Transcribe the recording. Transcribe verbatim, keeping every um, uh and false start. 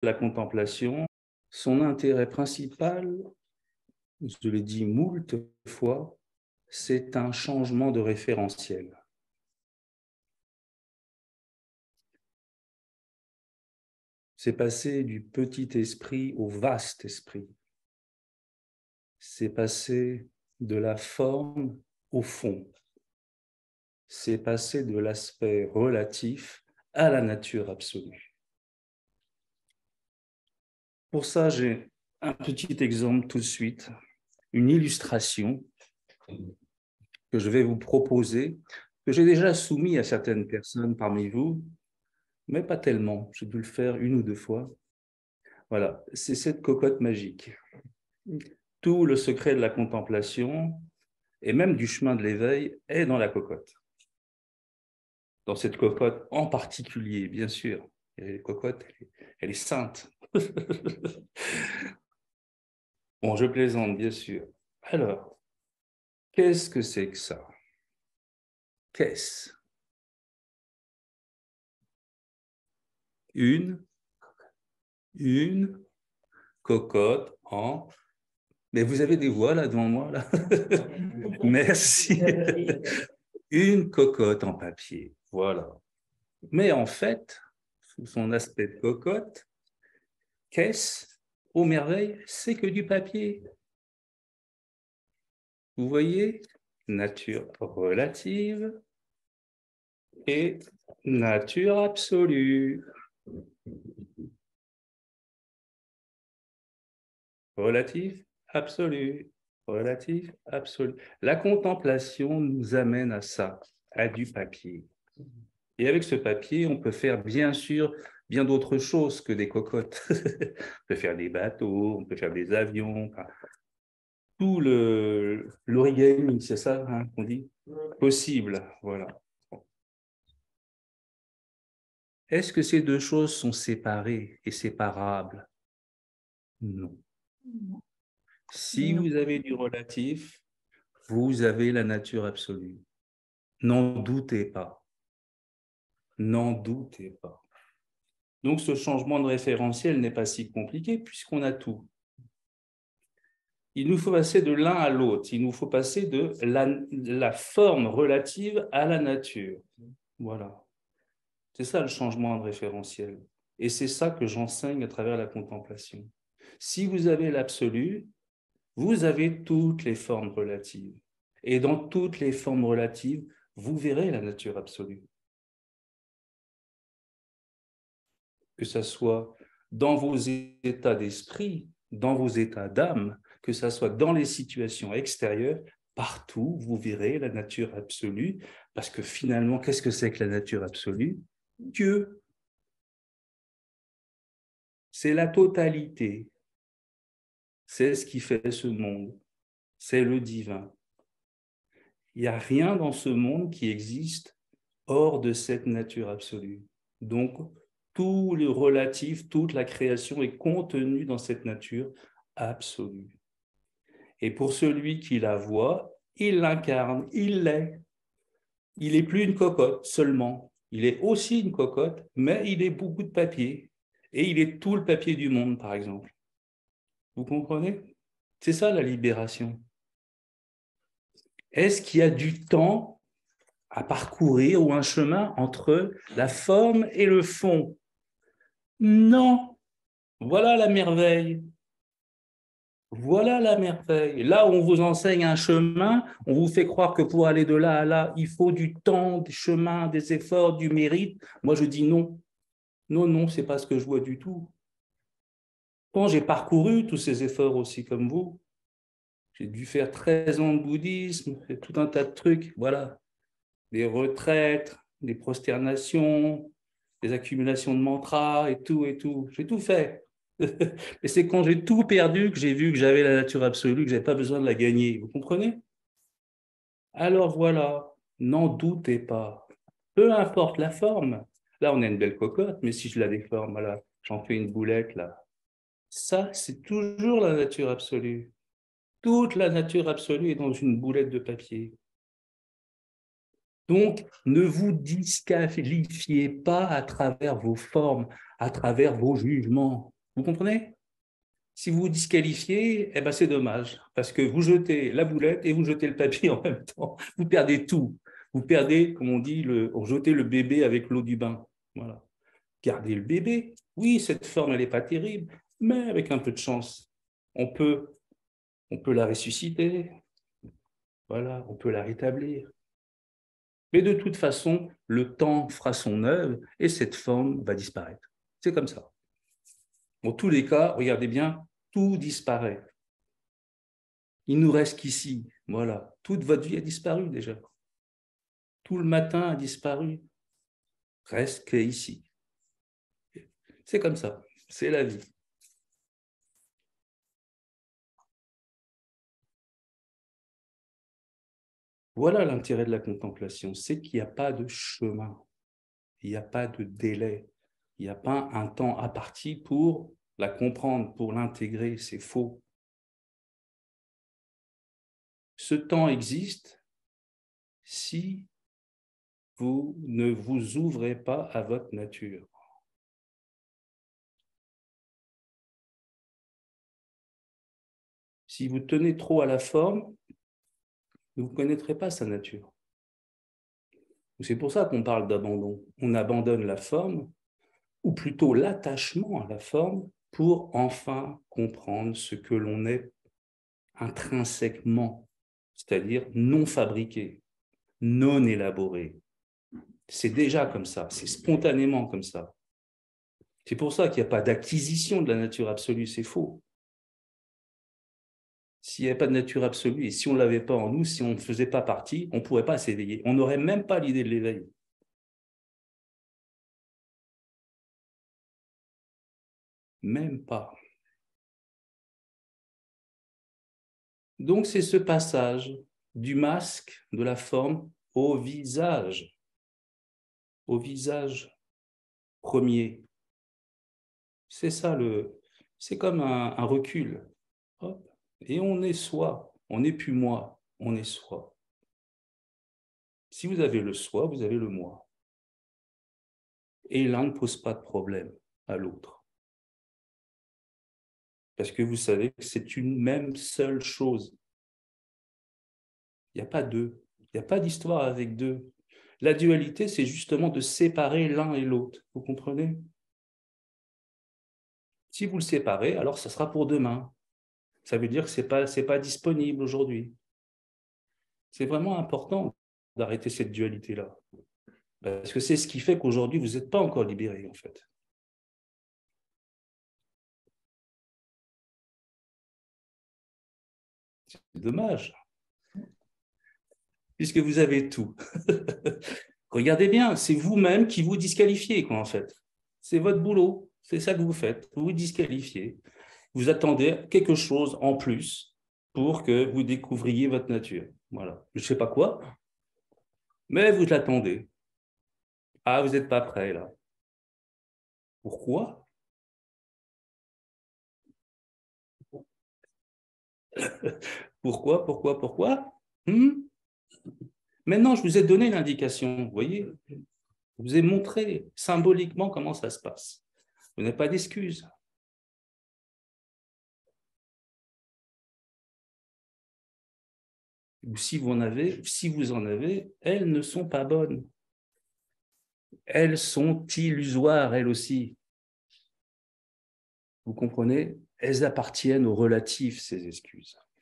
la contemplation, son intérêt principal, je l'ai dit moult fois, c'est un changement de référentiel. C'est passer du petit esprit au vaste esprit. C'est passer de la forme au fond. C'est passer de l'aspect relatif à la nature absolue. Pour ça, j'ai un petit exemple tout de suite, une illustration que je vais vous proposer, que j'ai déjà soumis à certaines personnes parmi vous, mais pas tellement. J'ai dû le faire une ou deux fois. Voilà, c'est cette cocotte magique. Tout le secret de la contemplation et même du chemin de l'éveil est dans la cocotte. Dans cette cocotte en particulier, bien sûr. Et la cocotte, elle est, elle est sainte. Bon, je plaisante, bien sûr. Alors, qu'est-ce que c'est que ça? Qu'est-ce? Une, une cocotte en... Mais vous avez des voix là devant moi, là. Merci. Une cocotte en papier, voilà. Mais en fait, sous son aspect de cocotte, qu'est-ce, ô merveille, c'est que du papier. Vous voyez, nature relative et nature absolue. Relatif, absolu. Relatif, absolu. La contemplation nous amène à ça, à du papier. Et avec ce papier, on peut faire bien sûr bien d'autres choses que des cocottes. On peut faire des bateaux, on peut faire des avions, enfin, tout le l'origami, c'est ça hein, qu'on dit? Possible, voilà. Est-ce que ces deux choses sont séparées et séparables? Non. Si vous avez du relatif, vous avez la nature absolue. N'en doutez pas. N'en doutez pas. Donc, ce changement de référentiel n'est pas si compliqué puisqu'on a tout. Il nous faut passer de l'un à l'autre. Il nous faut passer de la, la forme relative à la nature. Voilà. C'est ça le changement de référentiel. Et c'est ça que j'enseigne à travers la contemplation. Si vous avez l'absolu, vous avez toutes les formes relatives. Et dans toutes les formes relatives, vous verrez la nature absolue. Que ce soit dans vos états d'esprit, dans vos états d'âme, que ce soit dans les situations extérieures, partout, vous verrez la nature absolue, parce que finalement, qu'est-ce que c'est que la nature absolue? Dieu. C'est la totalité. C'est ce qui fait ce monde. C'est le divin. Il n'y a rien dans ce monde qui existe hors de cette nature absolue. Donc, tout le relatif, toute la création est contenue dans cette nature absolue. Et pour celui qui la voit, il l'incarne, il l'est. Il n'est plus une cocotte seulement. Il est aussi une cocotte, mais il est beaucoup de papier. Et il est tout le papier du monde, par exemple. Vous comprenez? C'est ça la libération. Est-ce qu'il y a du temps à parcourir ou un chemin entre la forme et le fond? Non. Voilà la merveille. Voilà la merveille. Là où on vous enseigne un chemin, on vous fait croire que pour aller de là à là, il faut du temps, des chemins, des efforts, du mérite. Moi, je dis non. Non, non, c'est pas ce que je vois du tout. Quand j'ai parcouru tous ces efforts aussi comme vous, j'ai dû faire treize ans de bouddhisme, tout un tas de trucs, voilà. Des retraites, des prosternations, des accumulations de mantras et tout et tout. J'ai tout fait. Et c'est quand j'ai tout perdu que j'ai vu que j'avais la nature absolue, que je n'avais pas besoin de la gagner. Vous comprenez? Alors voilà, n'en doutez pas. Peu importe la forme. Là, on a une belle cocotte, mais si je la déforme, voilà, j'en fais une boulette, là. Ça, c'est toujours la nature absolue. Toute la nature absolue est dans une boulette de papier. Donc, ne vous disqualifiez pas à travers vos formes, à travers vos jugements. Vous comprenez? Si vous vous disqualifiez, eh ben c'est dommage, parce que vous jetez la boulette et vous jetez le papier en même temps. Vous perdez tout. Vous perdez, comme on dit, le, on jetait le bébé avec l'eau du bain. Voilà. Gardez le bébé. Oui, cette forme, elle n'est pas terrible, mais avec un peu de chance, on peut, on peut la ressusciter. Voilà, on peut la rétablir. Mais de toute façon, le temps fera son œuvre et cette forme va disparaître. C'est comme ça. En tous les cas, regardez bien, tout disparaît. Il nous reste qu'ici. Voilà. Toute votre vie a disparu déjà. Tout le matin a disparu. Reste qu'ici. C'est comme ça. C'est la vie. Voilà l'intérêt de la contemplation, c'est qu'il n'y a pas de chemin, il n'y a pas de délai, il n'y a pas un temps imparti pour la comprendre, pour l'intégrer, c'est faux. Ce temps existe si vous ne vous ouvrez pas à votre nature. Si vous tenez trop à la forme, vous ne connaîtrez pas sa nature. C'est pour ça qu'on parle d'abandon. On abandonne la forme, ou plutôt l'attachement à la forme, pour enfin comprendre ce que l'on est intrinsèquement, c'est-à-dire non fabriqué, non élaboré. C'est déjà comme ça, c'est spontanément comme ça. C'est pour ça qu'il n'y a pas d'acquisition de la nature absolue, c'est faux. S'il n'y avait pas de nature absolue et si on ne l'avait pas en nous, si on ne faisait pas partie, on ne pourrait pas s'éveiller. On n'aurait même pas l'idée de l'éveil. Même pas. Donc, c'est ce passage du masque, de la forme, au visage. Au visage premier. C'est ça, le, c'est comme un, un recul. Hop. Et on est soi. On n'est plus moi, on est soi. Si vous avez le soi, vous avez le moi. Et l'un ne pose pas de problème à l'autre. Parce que vous savez que c'est une même seule chose. Il n'y a pas deux. Il n'y a pas d'histoire avec deux. La dualité, c'est justement de séparer l'un et l'autre. Vous comprenez? Si vous le séparez, alors ça sera pour demain. Ça veut dire que ce n'est pas, c'est pas disponible aujourd'hui. C'est vraiment important d'arrêter cette dualité-là. Parce que c'est ce qui fait qu'aujourd'hui, vous n'êtes pas encore libéré, en fait. C'est dommage. Puisque vous avez tout. Regardez bien, c'est vous-même qui vous disqualifiez, quoi, en fait. C'est votre boulot, c'est ça que vous faites, vous vous disqualifiez. Vous attendez quelque chose en plus pour que vous découvriez votre nature. Voilà. Je ne sais pas quoi, mais vous l'attendez. Ah, vous n'êtes pas prêt, là. Pourquoi? Pourquoi, pourquoi, pourquoi? hmm Maintenant, je vous ai donné l'indication, vous voyez? Je vous ai montré symboliquement comment ça se passe. Vous n'avez pas d'excuses. Ou si vous en avez, si vous en avez, elles ne sont pas bonnes. Elles sont illusoires, elles aussi. Vous comprenez? Elles appartiennent au relatif, ces excuses.